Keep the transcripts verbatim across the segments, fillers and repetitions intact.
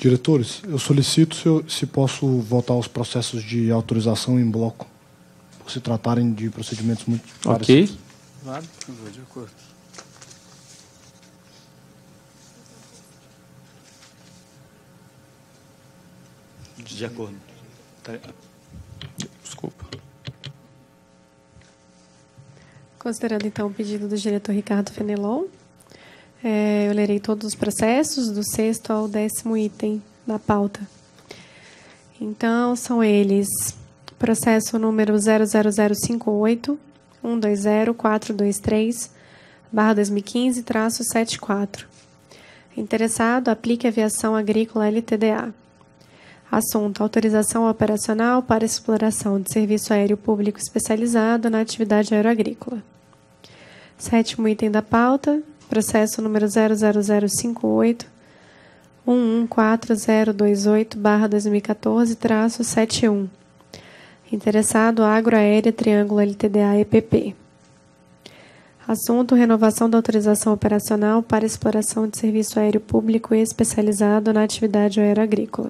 Diretores, eu solicito se, eu, se posso votar os processos de autorização em bloco, por se tratarem de procedimentos muito parecidos. Ok. Claro, por favor, de acordo. De acordo. Desculpa. Considerando, então, o pedido do diretor Ricardo Fenelon, é, eu lerei todos os processos, do sexto ao décimo item da pauta. Então, são eles: processo número zero zero zero cinco oito um dois zero quatro dois três barra dois mil e quinze traço setenta e quatro. Interessado, Aplique Aviação Agrícola L T D A. Assunto: autorização operacional para exploração de serviço aéreo público especializado na atividade aeroagrícola. Sétimo item da pauta, processo número zero zero zero cinco oito um um quatro zero dois oito barra dois mil e quatorze traço setenta e um. Interessado, Agroaérea Triângulo L T D A E P P. Assunto: renovação da autorização operacional para exploração de serviço aéreo público especializado na atividade aeroagrícola.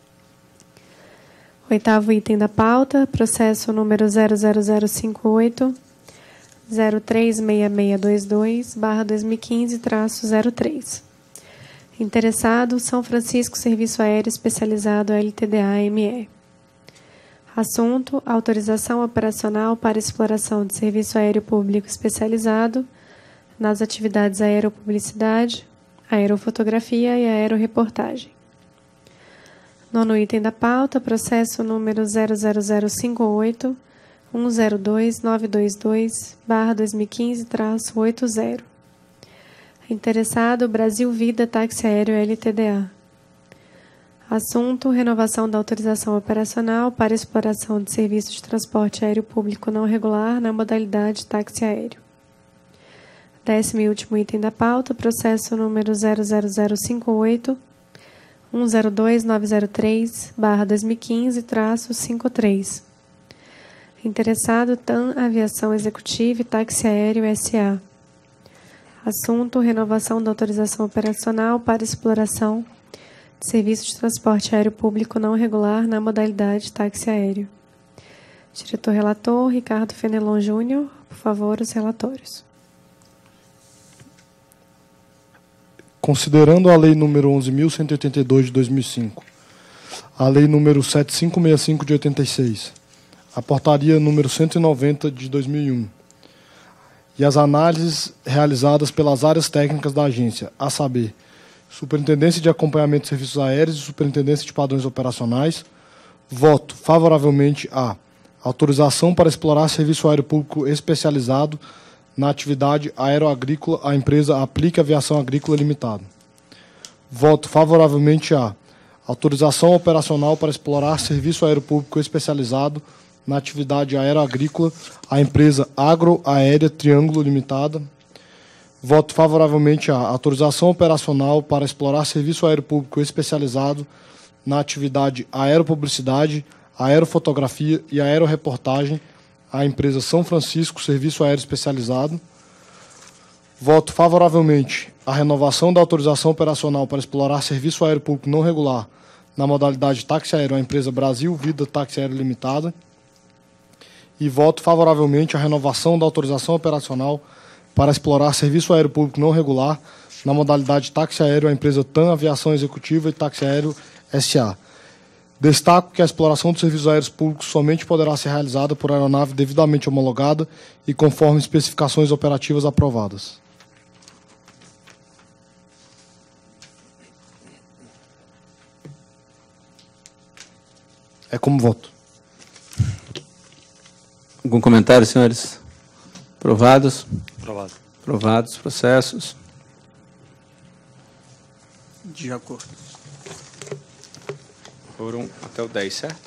Oitavo item da pauta, processo número zero zero zero cinco oito zero três seis seis dois dois barra dois mil e quinze traço zero três. Interessado, São Francisco Serviço Aéreo Especializado L T D A M E. Assunto: autorização operacional para exploração de serviço aéreo público especializado nas atividades aeropublicidade, aerofotografia e aeroreportagem. Nono item da pauta, processo número zero zero zero cinco oito um zero dois nove dois dois barra dois mil e quinze traço oitenta. Interessado, Brasil Vida Táxi Aéreo L T D A. Assunto: renovação da autorização operacional para exploração de serviço de transporte aéreo público não regular na modalidade táxi aéreo. Décimo e último item da pauta, processo número zero zero zero cinco oito um zero dois nove zero três barra dois mil e quinze traço cinquenta e três. Interessado, T A M Aviação Executiva e Táxi Aéreo S A. Assunto: renovação da autorização operacional para exploração de serviço de transporte aéreo público não regular na modalidade táxi aéreo. Diretor relator, Ricardo Fenelon Júnior. Por favor, os relatórios. Considerando a Lei número onze mil cento e oitenta e dois de dois mil e cinco, a Lei número sete mil quinhentos e sessenta e cinco de oitenta e seis, a Portaria número cento e noventa de dois mil e um e as análises realizadas pelas áreas técnicas da agência, a saber, Superintendência de Acompanhamento de Serviços Aéreos e Superintendência de Padrões Operacionais, voto favoravelmente a autorização para explorar serviço aéreo público especializado na atividade aeroagrícola à empresa Aplique Aviação Agrícola Limitada. Voto favoravelmente a autorização operacional para explorar serviço aéreo público especializado na atividade aeroagrícola à empresa Agroaérea Triângulo Limitada. Voto favoravelmente a autorização operacional para explorar serviço aéreo público especializado na atividade aeropublicidade, aerofotografia e aeroreportagem à empresa São Francisco Serviço Aéreo Especializado. Voto favoravelmente à renovação da autorização operacional para explorar serviço aéreo público não regular na modalidade táxi aéreo à empresa Brasil Vida Táxi Aéreo Limitada. E voto favoravelmente à renovação da autorização operacional para explorar serviço aéreo público não regular na modalidade táxi aéreo à empresa T A M Aviação Executiva e Táxi Aéreo S A. Destaco que a exploração dos serviços aéreos públicos somente poderá ser realizada por aeronave devidamente homologada e conforme especificações operativas aprovadas. É como voto. Algum comentário, senhores? Aprovados? Aprovado. Aprovados. Processos? De acordo. Foram até o dez, certo?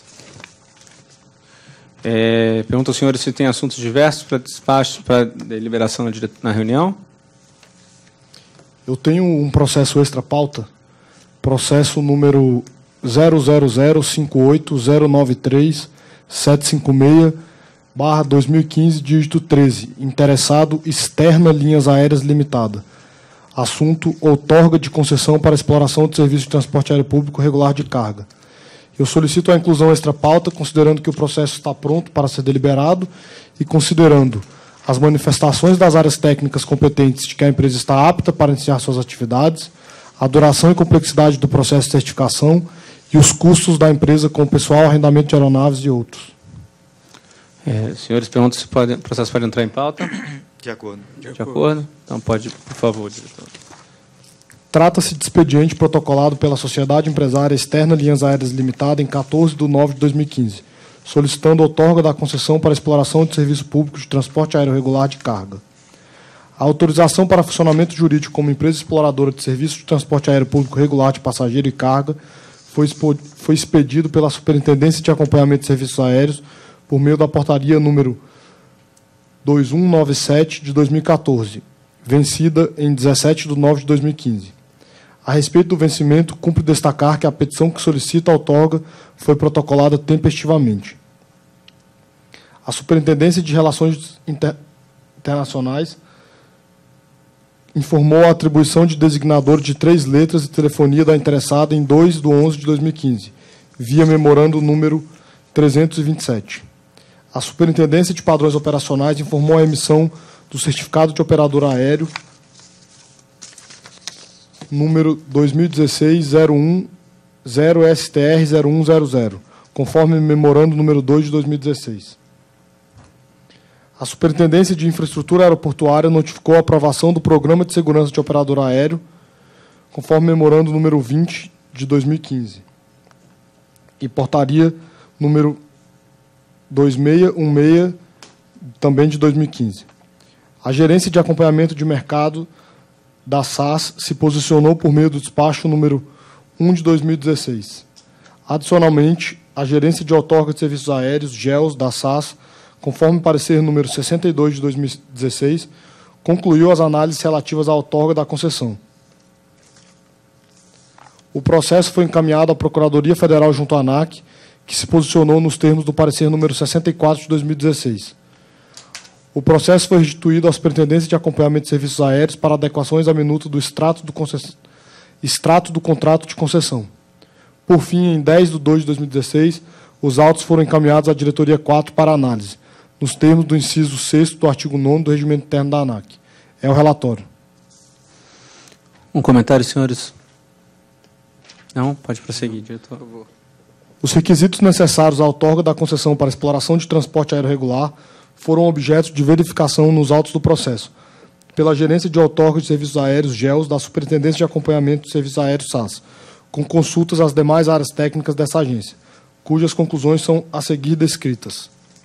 É, pergunto aos senhores se tem assuntos diversos para despacho, para deliberação na, dire... na reunião. Eu tenho um processo extra-pauta, processo número zero zero zero cinco oito zero nove três sete cinco seis barra dois mil e quinze, dígito treze, interessado Externa Linhas Aéreas Limitada. Assunto: outorga de concessão para exploração de serviço de transporte aéreo público regular de carga. Eu solicito a inclusão extra pauta, considerando que o processo está pronto para ser deliberado e considerando as manifestações das áreas técnicas competentes de que a empresa está apta para iniciar suas atividades, a duração e complexidade do processo de certificação e os custos da empresa com o pessoal, arrendamento de aeronaves e outros. É, senhores, perguntam se pode, o processo pode entrar em pauta. De acordo. De, de acordo. Então, pode, por favor, diretor. Trata-se de expediente protocolado pela Sociedade Empresária Externa Linhas Aéreas Limitada em quatorze de nove de dois mil e quinze, solicitando outorga da concessão para exploração de serviço público de transporte aéreo regular de carga. A autorização para funcionamento jurídico como empresa exploradora de serviço de transporte aéreo público regular de passageiro e carga foi, foi expedido pela Superintendência de Acompanhamento de Serviços Aéreos por meio da portaria número dois mil cento e noventa e sete de dois mil e quatorze, vencida em dezessete de nove de dois mil e quinze. A respeito do vencimento, cumpre destacar que a petição que solicita a outorga foi protocolada tempestivamente. A Superintendência de Relações Inter... Internacionais informou a atribuição de designador de três letras de telefonia da interessada em dois de onze de dois mil e quinze, via memorando número trezentos e vinte e sete. A Superintendência de Padrões Operacionais informou a emissão do certificado de operador aéreo número dois mil e dezesseis zero um zero S T R zero um zero zero, conforme memorando número dois de dois mil e dezesseis. A Superintendência de Infraestrutura Aeroportuária notificou a aprovação do Programa de Segurança de Operador Aéreo, conforme memorando número vinte de dois mil e quinze. E portaria número dois mil seiscentos e dezesseis, também de dois mil e quinze. A Gerência de Acompanhamento de Mercado da S A S se posicionou por meio do despacho número um de dois mil e dezesseis. Adicionalmente, a Gerência de Outorga de Serviços Aéreos, G E L S, da S A S, conforme parecer número sessenta e dois de dois mil e dezesseis, concluiu as análises relativas à outorga da concessão. O processo foi encaminhado à Procuradoria Federal junto à ANAC, que se posicionou nos termos do parecer número sessenta e quatro de dois mil e dezesseis. O processo foi restituído à Superintendência de Acompanhamento de Serviços Aéreos para adequações à minuta do extrato do, concess... extrato do contrato de concessão. Por fim, em dez de dois de dois mil e dezesseis, os autos foram encaminhados à Diretoria quatro para análise, nos termos do inciso sexto do artigo nono do Regimento Interno da ANAC. É o relatório. Um comentário, senhores? Não? Pode prosseguir, diretor. Por favor. Os requisitos necessários à outorga da concessão para exploração de transporte aéreo regular foram objeto de verificação nos autos do processo, pela Gerência de Outorga de Serviços Aéreos, G E L S, da Superintendência de Acompanhamento de Serviços Aéreos, S A S, com consultas às demais áreas técnicas dessa agência, cujas conclusões são a seguir descritas.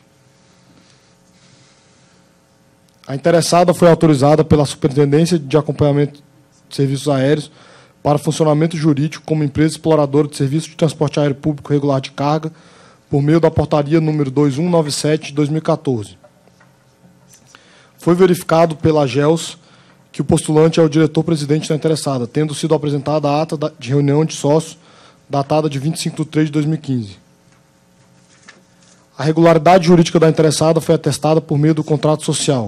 A interessada foi autorizada pela Superintendência de Acompanhamento de Serviços Aéreos para funcionamento jurídico como empresa exploradora de serviço de transporte aéreo público regular de carga, por meio da portaria número dois mil cento e noventa e sete de dois mil e quatorze. Foi verificado pela G E L S que o postulante é o diretor-presidente da interessada, tendo sido apresentada a ata de reunião de sócios datada de vinte e cinco de três de dois mil e quinze. A regularidade jurídica da interessada foi atestada por meio do contrato social.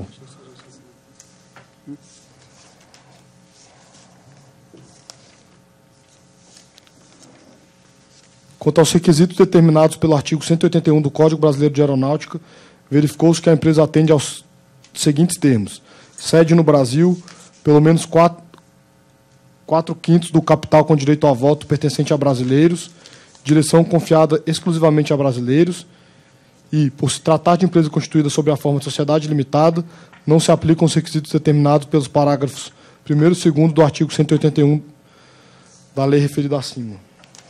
Quanto aos requisitos determinados pelo artigo cento e oitenta e um do Código Brasileiro de Aeronáutica, verificou-se que a empresa atende aos seguintes termos: sede no Brasil, pelo menos quatro, quatro quintos do capital com direito a voto pertencente a brasileiros, direção confiada exclusivamente a brasileiros e, por se tratar de empresa constituída sob a forma de sociedade limitada, não se aplicam os requisitos determinados pelos parágrafos primeiro e segundo do artigo cento e oitenta e um da lei referida acima.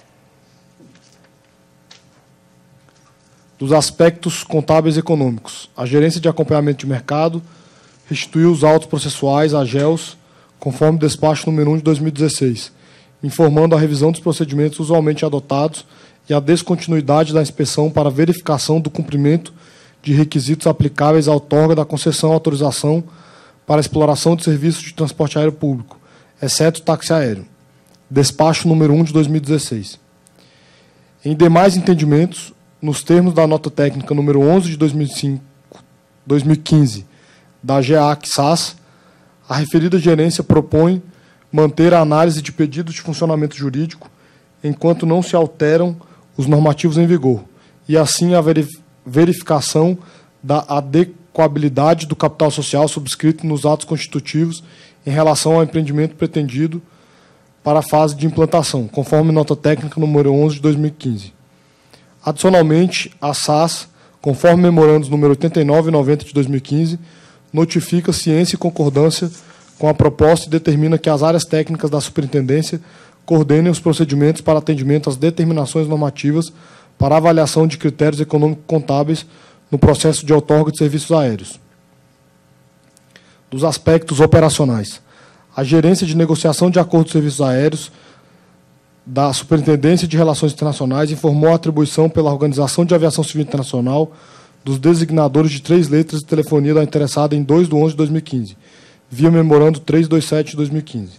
Dos aspectos contábeis e econômicos, a Gerência de Acompanhamento de Mercado restituiu os autos processuais à G E L S, conforme despacho número um de dois mil e dezesseis, informando a revisão dos procedimentos usualmente adotados e a descontinuidade da inspeção para verificação do cumprimento de requisitos aplicáveis à outorga da concessão autorização para exploração de serviços de transporte aéreo público, exceto táxi aéreo. Despacho número um de dois mil e dezesseis. Em demais entendimentos, nos termos da nota técnica número onze de dois mil e cinco, dois mil e quinze da G E A C S A S, a referida gerência propõe manter a análise de pedidos de funcionamento jurídico enquanto não se alteram os normativos em vigor, e assim a verificação da adequabilidade do capital social subscrito nos atos constitutivos em relação ao empreendimento pretendido para a fase de implantação, conforme nota técnica número onze de dois mil e quinze. Adicionalmente, a S A S, conforme memorandos número oitenta e nove e noventa de dois mil e quinze, notifica ciência e concordância com a proposta e determina que as áreas técnicas da superintendência coordenem os procedimentos para atendimento às determinações normativas para avaliação de critérios econômico-contábeis no processo de outorga de serviços aéreos. Dos aspectos operacionais, a gerência de negociação de acordos de serviços aéreos da Superintendência de Relações Internacionais informou a atribuição pela Organização de Aviação Civil Internacional dos designadores de três letras de telefonia da interessada em dois de onze de dois mil e quinze, via memorando trezentos e vinte e sete de dois mil e quinze.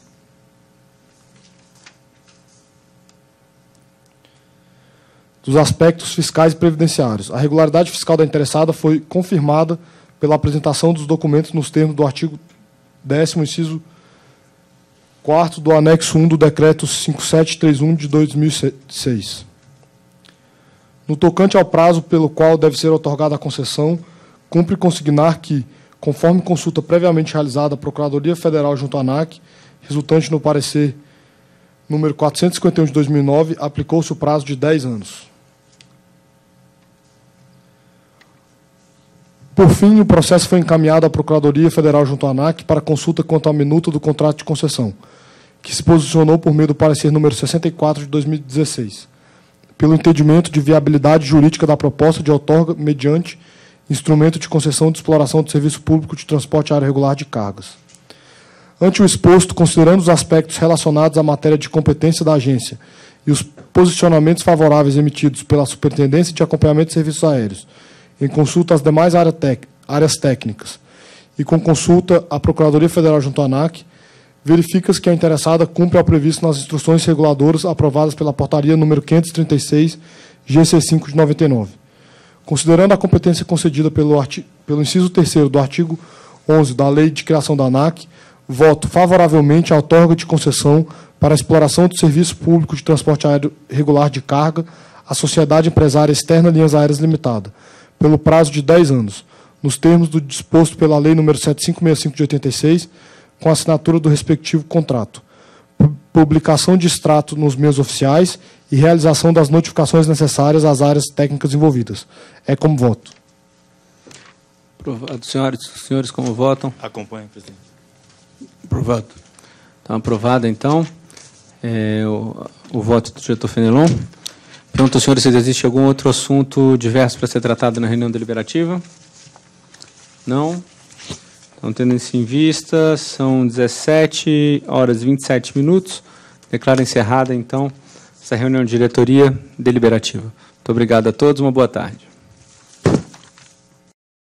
Dos aspectos fiscais e previdenciários, a regularidade fiscal da interessada foi confirmada pela apresentação dos documentos nos termos do artigo décimo, inciso quarto do anexo um do Decreto cinco mil setecentos e trinta e um de dois mil e seis. No tocante ao prazo pelo qual deve ser outorgada a concessão, cumpre consignar que, conforme consulta previamente realizada à Procuradoria Federal junto à ANAC, resultante no parecer número quatrocentos e cinquenta e um de dois mil e nove, aplicou-se o prazo de dez anos. Por fim, o processo foi encaminhado à Procuradoria Federal junto à ANAC para consulta quanto à minuta do contrato de concessão, que se posicionou por meio do parecer número sessenta e quatro de dois mil e dezesseis, pelo entendimento de viabilidade jurídica da proposta de outorga mediante instrumento de concessão de exploração de serviço público de transporte aéreo regular de cargas. Ante o exposto, considerando os aspectos relacionados à matéria de competência da agência e os posicionamentos favoráveis emitidos pela Superintendência de Acompanhamento de Serviços Aéreos, em consulta às demais área tec- áreas técnicas e com consulta à Procuradoria Federal junto à ANAC, verifica-se que a interessada cumpre ao previsto nas instruções reguladoras aprovadas pela Portaria número quinhentos e trinta e seis, G C cinco de noventa e nove. Considerando a competência concedida pelo, artigo, pelo inciso terceiro do artigo onze da Lei de Criação da ANAC, voto favoravelmente à outorga de concessão para a exploração do serviço público de transporte aéreo regular de carga à Sociedade Empresária Externa Linhas Aéreas Limitada, pelo prazo de dez anos, nos termos do disposto pela Lei número setecentos e cinquenta e cinco de oitenta e seis, com a assinatura do respectivo contrato, publicação de extrato nos meios oficiais e realização das notificações necessárias às áreas técnicas envolvidas. É como voto. Aprovado. Senhores, senhores como votam? Acompanhe, presidente. Aprovado. Então, aprovada, então, é, o, o voto do diretor Fenelon. Pergunto, senhores, se existe algum outro assunto diverso para ser tratado na reunião deliberativa? Não? Então, tendo isso em vista, são dezessete horas e vinte e sete minutos. Declaro encerrada, então, essa reunião de diretoria deliberativa. Muito obrigado a todos, uma boa tarde.